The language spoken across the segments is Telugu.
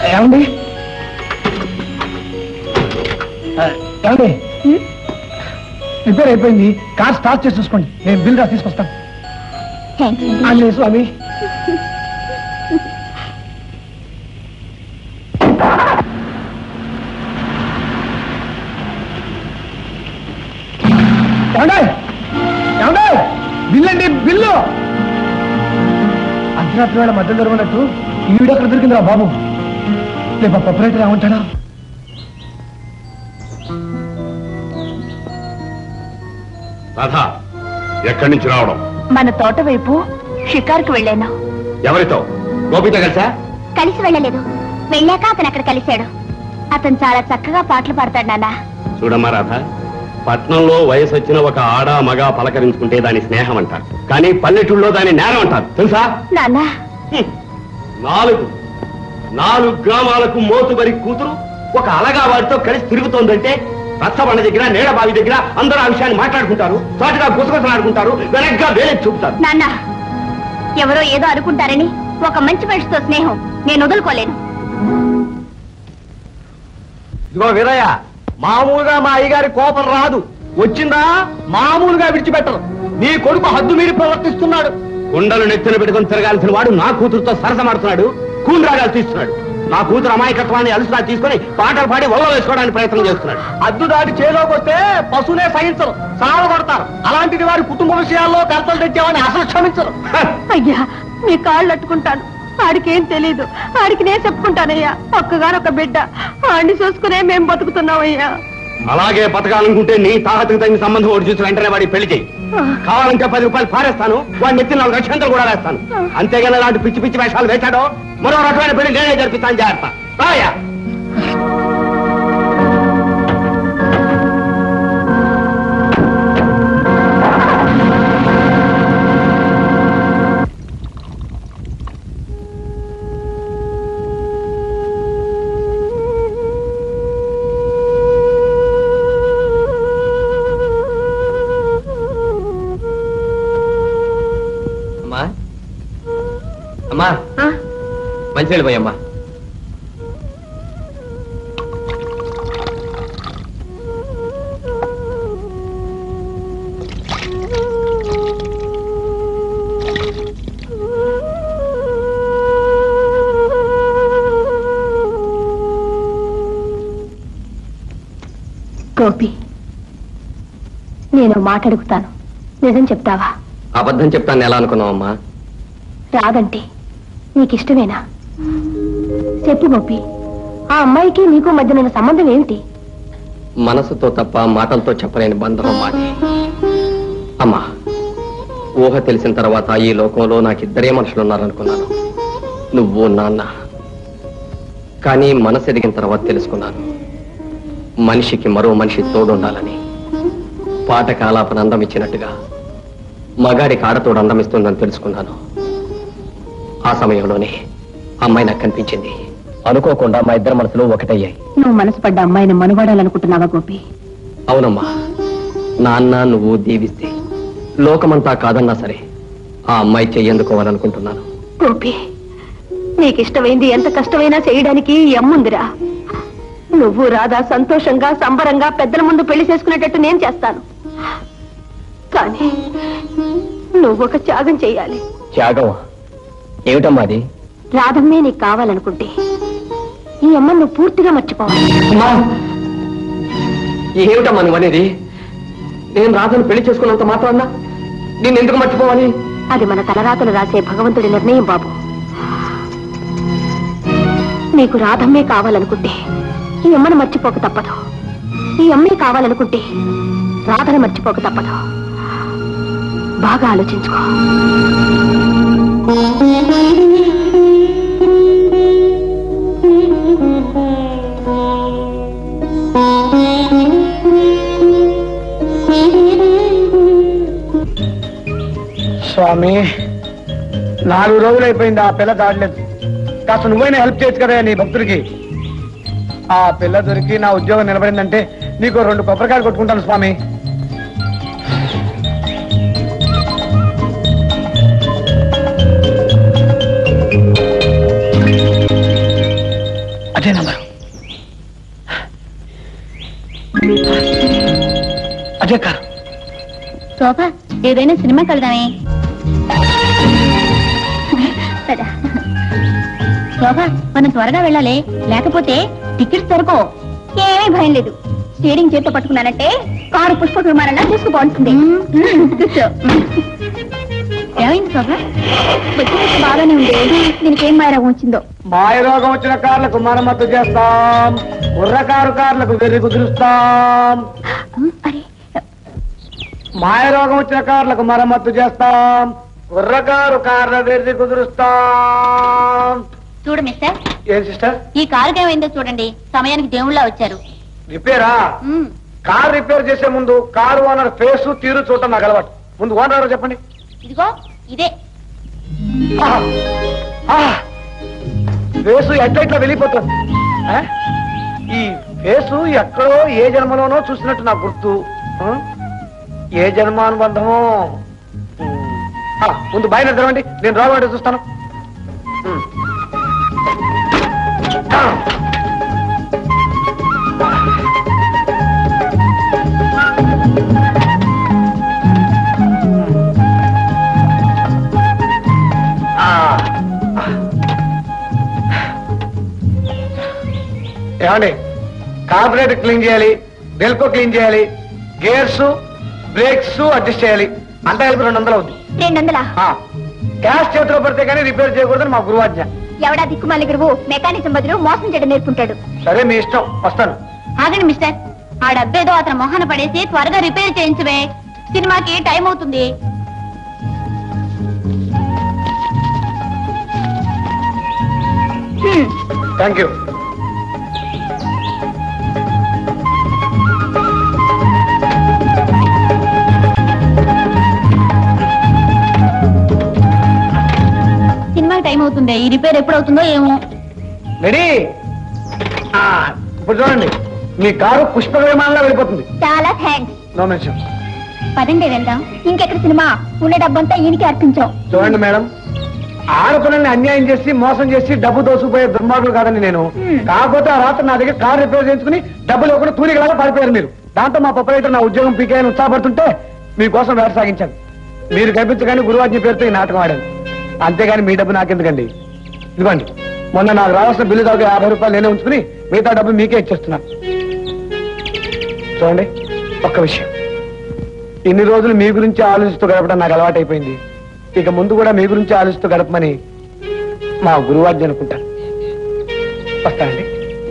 ఏమండి ఏమండి రిపేర్ అయిపోయింది, కార్ స్టార్ట్ చేసి చూసుకోండి, నేను బిల్ రాసి తీసుకొస్తాను. ఆంజనేయ స్వామి. బిల్లు అండి, బిల్లు. అర్ధరాత్రి వేళ మధ్య దొరకనట్టు ఈ వీడియో అక్కడ దొరికిందిరా బాబు. లేక ఆపరేటర్ ఏమంటాడా? రాధా, ఎక్కడి నుంచి రావడం? మన తోట వైపు షికారుకు వెళ్ళాను. ఎవరితో? గోపితో కలిసా? కలిసి వెళ్ళలేదు, వెళ్ళాక అతను అక్కడ కలిశాడు. అతను చాలా చక్కగా పాటలు పాడతాడు నాన్న. చూడమ్మా రాధా, పట్నంలో వయసు వచ్చిన ఒక ఆడ మగ పలకరించుకుంటే దాని స్నేహం అంటారు, కానీ పల్లెటూళ్ళలో దాని నేరం అంటారు, తెలుసా? నాన్న, 4 గ్రామాలకు మోతుబరి కూతురు ఒక అలగా వాడితో కలిసి తిరుగుతోందంటే రచ్చబండ దగ్గర, నీడబావి దగ్గర అందరూ ఆ విషయాన్ని మాట్లాడుకుంటారు, తోటగా గుసగుసలాడుకుంటారు, వెనక్గా వేరే చూపుతారు. నాన్న, ఎవరో ఏదో అనుకుంటారని ఒక మంచి మనిషితో స్నేహం నేను వదులుకోలేను. ఇదిగో వీరయ్య, మామూలుగా మా అయ్యగారి కోపం రాదు, వచ్చిందా మామూలుగా విడిచిపెట్టరు. నీ కొడుకు హద్దు మీరి ప్రవర్తిస్తున్నాడు. కుండలు నెత్తిన పెట్టుకుని తిరగాల్సిన వాడు నా కూతురుతో సరసమాడుతున్నాడు, కూండ్రాగాలు తీస్తున్నాడు. నా కూతురు అమాయకత్వాన్ని అలుసులా తీసుకుని పాటలు పాడి ఒళ్ళ వేసుకోవడానికి ప్రయత్నం చేస్తున్నాడు. అద్దు దాటి చేలోకి వస్తే పశువునే సహించరు, సాగు కొడతారు. అలాంటిది వారి కుటుంబ విషయాల్లో కర్తలు తెచ్చామని అసలు క్షమించరు. అయ్యా, మీ కాళ్ళు అట్టుకుంటాను, ఆడికేం తెలీదు, ఆడికి నేను చెప్పుకుంటానయ్యా. ఒక్కగానొక్క బిడ్డ, ఆడిని చూసుకునే మేం బతుకుతున్నామయ్యా. అలాగే బతకాలనుకుంటే నీ తాహతకు తగిన సంబంధం ఒకటి చూసి వెంటనే వాడి పెళ్లి చేయి. కావాలంటే 10 రూపాయలు పారేస్తాను, వాడిని ఎత్తి 4 లక్షలు కూడా వేస్తాను. అంతేగాని అలాంటి పిచ్చి పిచ్చి వేషాలు వేశాడో మరో రకమైన పెళ్లి నేనే జరిపిస్తాను. జాగ్రత్త. రాయా. అమ్మా, మంచినీళ్ళు పోయమ్మా. గోపి, నేను మాట్లాడుకుతాను, నిజం చెప్తావా? అబద్ధం చెప్తాను ఎలా అనుకున్నావమ్మా? రాదంటే నీకిష్టమేనా? చెప్పు గోపి, ఆ అమ్మాయికి నీకు మధ్యన సంబంధం ఏమిటి? మనసుతో తప్ప మాటలతో చెప్పలేని బంధం మాది. అమ్మా, ఊహ తెలిసిన తర్వాత ఈ లోకంలో నాకిద్దరే మనుషులు ఉన్నారనుకున్నాను, నువ్వు నాన్న. కానీ మనసు ఎదిగిన తర్వాత తెలుసుకున్నాను, మనిషికి మరో మనిషి తోడుండాలని. పాటకు ఆలాపన అందం ఇచ్చినట్టుగా మగాడికి ఆడతోడు అందం ఇస్తుందని తెలుసుకున్నాను. ఆ సమయంలోనే అమ్మాయి నాకు కనిపించింది. అనుకోకుండా మా ఇద్దరు మనసులు ఒకటయ్యాయి. నువ్వు మనసు పడ్డ అమ్మాయిని మనువాడాలనుకుంటున్నావా గోపి? అవునమ్మా, నాన్న నువ్వు దీవిస్తే లోకమంతా కాదన్నా సరే ఆ అమ్మాయి చెయ్యందుకోవాలనుకుంటున్నాను. గోపి, నీకిష్టమైంది ఎంత కష్టమైనా చేయడానికి ఈ అమ్ముందిరా. నువ్వు రాధా సంతోషంగా సంబరంగా పెద్దల ముందు పెళ్లి చేసుకునేటట్టు నేను చేస్తాను. కానీ నువ్వు ఒక త్యాగం చెయ్యాలి. త్యాగం ఏమిటమ్మా అది? రాధమ్మే నీకు కావాలనుకుంటే ఈ అమ్మ నువ్వు పూర్తిగా మర్చిపోవాలి. ఏమిటమ్మా నువ్వు అనేది? నేను రాధను పెళ్లి చేసుకున్నంత మాత్రాన్నా నేను ఎందుకు మర్చిపోవాలి? అది మన తలరాతలు రాసే భగవంతుడి నిర్ణయం బాబు. నీకు రాధమ్మే కావాలనుకుంటే ఈ అమ్మను మర్చిపోక తప్పదు, ఈ అమ్మే కావాలనుకుంటే రాధను మర్చిపోక తప్పదు. బాగా ఆలోచించుకో. స్వామి, 4 రోజులు అయిపోయింది, ఆ పిల్ల దాడలేదు. కాస్త నువ్వైనా హెల్ప్ చేయొచ్చు కదా నీ భక్తుడికి. ఆ పిల్ల దొరికి నా ఉద్యోగం నిలబడిందంటే నీకు 2 కొబ్బరికాయలు కొట్టుకుంటాను స్వామి. శోభ ఏదైనా సినిమాకి వెళ్దామే. శోభ మనం త్వరగా వెళ్ళాలి, లేకపోతే టికెట్స్ దొరకవు. ఏమీ భయం లేదు, స్టీరింగ్ చేతితో పట్టుకున్నానంటే కారు పుష్పక విమానంలా తీసుకుపోతుంది. ఏమైంది శోభ? బాగానే ఉంది, దీనికి ఏం మాయరోగం వచ్చిందో. మాయరోగం వచ్చిన కార్లకు మరమ్మతు చేస్తాం, కుర్రకారు కార్లకు వెర్రి కుదురుస్తాం. మాయరోగం వచ్చిన కార్లకు మరమ్మతు చేస్తాం, కుర్రకారు కార్ల వెర్రి కుదురుస్తాం. చూడు మిస్టర్, ఏం సిస్టర్? ఈ కారుకి ఏమైందో చూడండి, సమయానికి దేవుళ్ళ వచ్చారు. రిపేరా? కార్ రిపేర్ చేసే ముందు కారు ఓనర్ ఫేసు తీరు చూడటం నాకు అలవాటు. ముందు ఓనర్ ఎవరో చెప్పండి. ఇదిగో ఇదే. ఫేసు ఎట్లా వెళ్ళిపోతుంది. ఈ ఫేసు ఎక్కడో ఏ జన్మలోనో చూసినట్టు నాకు గుర్తు. ఏ జన్మానుబంధమో. ముందు బయలుదేరండి, నేను రావాలంటే చూస్తాను. ఏమండి, కార్బొరేటర్ క్లీన్ చేయాలి, డెల్కో క్లీన్ చేయాలి, గేర్స్ బ్రేక్స్ అడ్జస్ట్ చేయాలి. అంతా కలిపి 200 అవుతుంది. 200? క్యాష్ చేతిలో పడితే కానీ రిపేర్ చేయకూడదని మా గురువాజ్ఞ. ఎవడా దిక్కుమాలి గురువు మెకానిజం బదులు మోసం చేయడం నేర్పుంటాడు. సరే మీ ఇష్టం, వస్తాను. ఆగండి మిస్టర్, ఆ డబ్బేదో అతను మొహన పడేసి త్వరగా రిపేర్ చేయించవే, సినిమాకి టైం అవుతుంది. Thank you. సినిమాకి టైం అవుతుంది, ఈ రిపేర్ ఎప్పుడు అవుతుందో ఏమో. రెడీ? ఇప్పుడు చూడండి, మీ కారు పుష్పక విమానంలో వెళ్ళిపోతుంది. చాలా థ్యాంక్స్. No mention. పదండి వెళ్దాం. ఇంకెక్కడ సినిమా, ఉన్న డబ్బంతా ఈయనకి అర్పించాం. చూడండి మేడం, ఆడపిల్లల్ని అన్యాయం చేసి మోసం చేసి డబ్బు దోసుకుపోయే దుర్మార్గులు కాదని నేను. కాకపోతే ఆ రాత్రి నా దగ్గర కారు రిపేర్ చేయించుకుని డబ్బులు ఇవ్వకుండా తూలికలాగా పారిపోయారు మీరు. దాంతో మా ప్రొపరేటర్ నా ఉద్యోగం పీకేయని ఉత్సాహపడుతుంటే మీకోసం వేట సాగించాను. మీరు కనిపించగానే గురువాజ్ఞ పేరుతో ఈ నాటకం ఆడాను. అంతేగాని మీ డబ్బు నాకెందుకండి? ఇదిగోండి, మొన్న నాకు రావాల్సిన బిల్లు దాకా 50 రూపాయలు నేనే ఉంచుకుని మిగతా డబ్బు మీకే ఇచ్చేస్తున్నాను. చూడండి, ఒక్క విషయం, ఇన్ని రోజులు మీ గురించి ఆలోచిస్తూ గడపడం నాకు అలవాటైపోయింది. ఇక ముందు కూడా మీ గురించి ఆలోచిస్తూ గడపమని మా గురువాజ్ఞ అనుకుంటాను. వస్తానండి.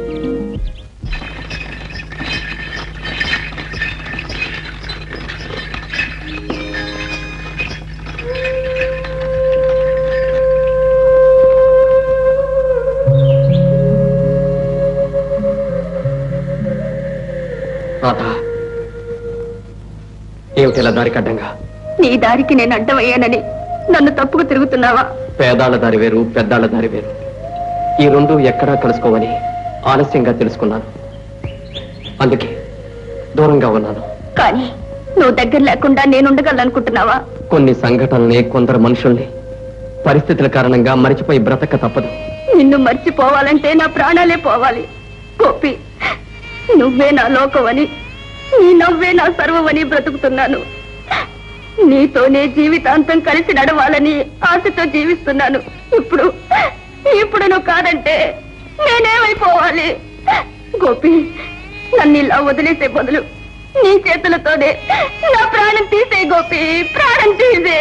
ఏమిటిలా దారి కడ్డంగా? నీ దారికి నేను అడ్డమయ్యానని నన్ను తప్పుకు తిరుగుతున్నావా? పేదాళ్ళ దారి వేరు, పెద్దాళ్ళ దారి వేరు. ఈ రెండు ఎక్కడా కలుసుకోవని ఆలస్యంగా తెలుసుకున్నాను. అందుకే దూరంగా ఉన్నాను. కానీ నువ్వు దగ్గర లేకుండా నేనుండగలనుకుంటున్నావా? కొన్ని సంఘటనల్ని, కొందరు మనుషుల్ని పరిస్థితుల కారణంగా మరిచిపోయి బ్రతక తప్పదు. నిన్ను మర్చిపోవాలంటే నా ప్రాణాలే పోవాలి. గోపి, నువ్వే నా లోకమని, నీ నవ్వే నా సర్వమని బ్రతుకుతున్నాను. నీతోనే జీవితాంతం కలిసి నడవాలని ఆశతో జీవిస్తున్నాను. ఇప్పుడు నువ్వు కాదంటే నేనేమైపోవాలి? గోపి, నన్ను ఇలా వదిలేసే బదులు నీ చేతులతోనే నా ప్రాణం తీసే. గోపి, ప్రాణం తీసే.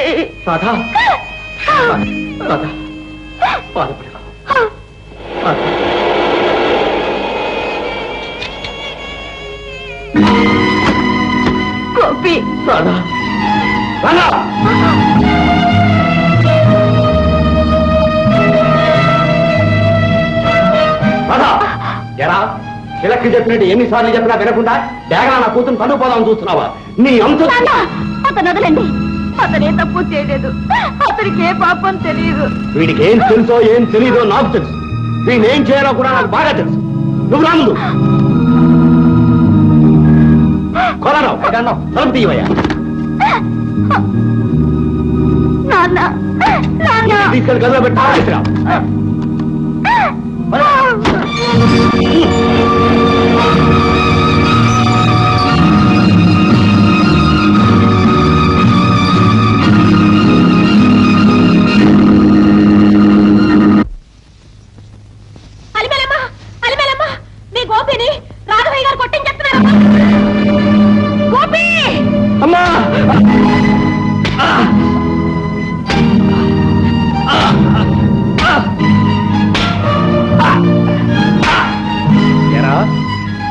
గోపి, ఎరా చిలక్కి చెప్పినట్టు ఎన్నిసార్లు చెప్పినా వినకుండా డేగనా నా కూతురు కనుపోదామని చూస్తున్నావా? నీ అంశం అతను వదలండి. అతనే తప్పు చేయలేదు, అతనికి ఏ పాపం తెలియదు. వీడికి ఏం తెలుసో ఏం తెలీదో నాకు తెలుసు. వీడిని ఏం చేయాలో కూడా నాకు బాగా తెలుసు. నువ్వు రా ముందు. కొలరావు తలుపు తీయవయ్యా. తీసుకెళ్ళి గదిలో పెట్టా.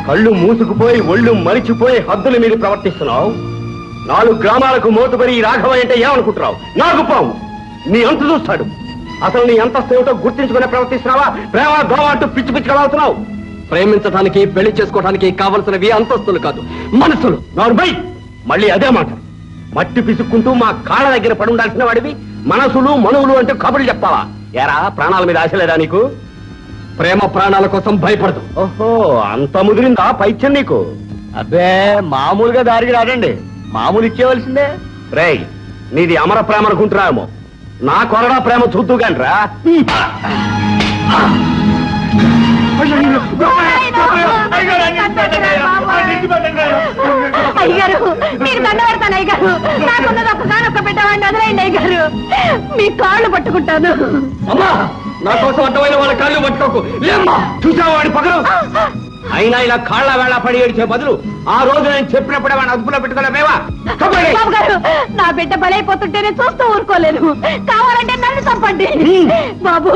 కళ్ళు మూసుకుపోయి ఒళ్ళు మరిచిపోయి హద్దుల మీద ప్రవర్తిస్తున్నావు. 4 గ్రామాలకు మోతుబరి ఈ రాఘవ అంటే ఏమనుకుంటున్నావు? నాగుపావు నీ అంత చూస్తాడు. అసలు నీ అంతస్తు ఏమిటో గుర్తించుకునే ప్రవర్తిస్తున్నావా? ప్రేమ దోమ అంటూ పిచ్చి పిచ్చిగా అవుతున్నావు. ప్రేమించడానికి పెళ్లి చేసుకోవడానికి కావలసినవి అంతస్తులు కాదు, మనసులు. నార్మై మళ్ళీ అదే మాట. మట్టి పిసుక్కుంటూ మా కాళ్ళ దగ్గర పడి ఉండాల్సిన వాడివి మనసులు మనువులు అంటే కబుర్లు చెప్తావా? ఎరా ప్రాణాల మీద ఆశ లేదా నీకు? ప్రేమ ప్రాణాల కోసం భయపడదు. ఓహో, అంత ముదిరిందా పైత్యం నీకు? అబ్బే మామూలుగా దారికి రాదండి, మామూలు ఇచ్చేవలసిందే. రేయ్, నీది అమర ప్రేమ అనుకుంటున్నామో. నా కొరడా ప్రేమ చూద్దు కానరా. అయ్యారు మీరు దండ పెడతాను. అయ్యారు నాకున్నది ఒక్కగానొక్క పెట్టవాడిని వదిలేయండి. అయ్యారు మీ కాళ్ళు పట్టుకుంటాను. అమ్మా, నా కోసం అడ్డమైన వాళ్ళ కాళ్ళు పట్టుకోకు. చూసావా వాడి పగలు? అయినా ఇలా కాళ్ళ వేళ పడి ఏడిచే బదులు ఆ రోజు నేను చెప్పినప్పుడే వాడిని అదుపులో పెట్టుకోలేమేవా? బాబు గారు, నా బిడ్డ బలైపోతుంటేనే చూస్తూ ఊరుకోలేను. కావాలంటే నన్ను చంపండి. బాబు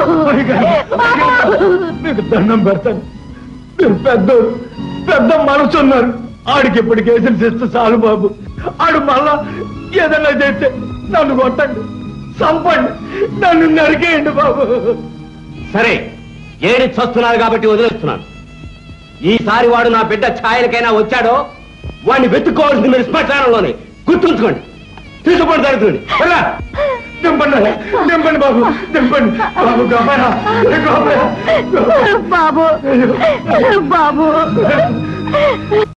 మీకు దండం పెడతాను. మీరు పెద్ద మనసు ఉన్నారు. ఆడికి ఇప్పుడు కేసులు చేస్తే చాలు బాబు. ఆడు మళ్ళా ఏదన్నా చేస్తే నన్ను కొట్టండి, చంపండి, నన్ను నరికేయండి బాబు. సరే, ఏడి చస్తున్నాను కాబట్టి వదిలేస్తున్నాను. ఈసారి వాడు నా బిడ్డ ఛాయలకైనా వచ్చాడో వాడిని వెతుక్కోవాల్సింది మీరు శ్మశానంలోనే. గుర్తుంచుకోండి. తీసుకోండి జరుగుతుంది. దింపండి దింపండి బాబు, దింపండి బాబు. బాబు బాబు